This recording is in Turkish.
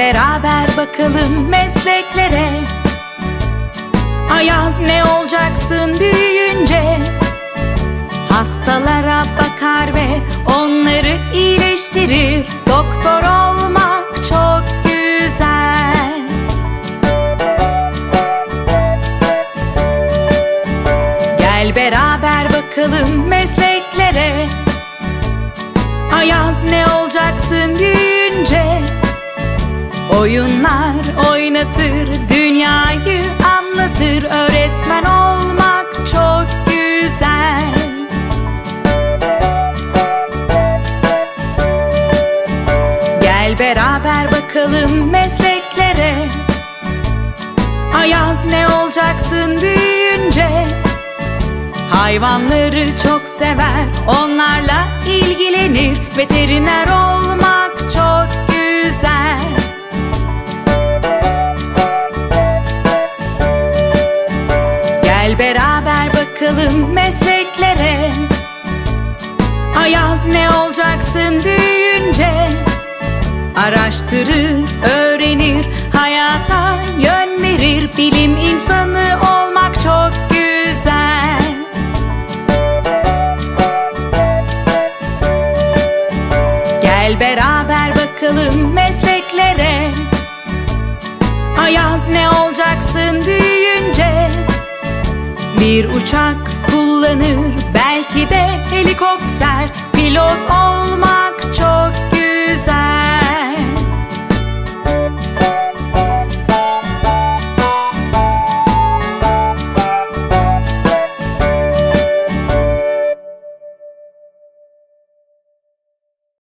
beraber bakalım mesleklere. Ayaz ne olacaksın büyüyünce? Hastalara bakar ve onları iyileştirir. Doktor olmak çok güzel. Gel beraber bakalım mesleklere. Ayaz ne olacaksın büyüyünce? Oyunlar oynatır, dünyayı anlatır. Öğretmen olmak çok güzel. Gel beraber bakalım mesleklere. Ayaz ne olacaksın büyüyünce? Hayvanları çok sever, onlarla ilgilenir. Veteriner olmak çok güzel. Gel beraber bakalım mesleklere. Ayaz ne olacaksın büyüyünce? Araştırır, öğrenir, hayata yön verir. Bilim insanı olmak çok güzel. Gel beraber bakalım mesleklere. Ayaz ne olacaksın büyüyünce? Bir uçak kullanır, belki de helikopter. Pilot olmak çok güzel.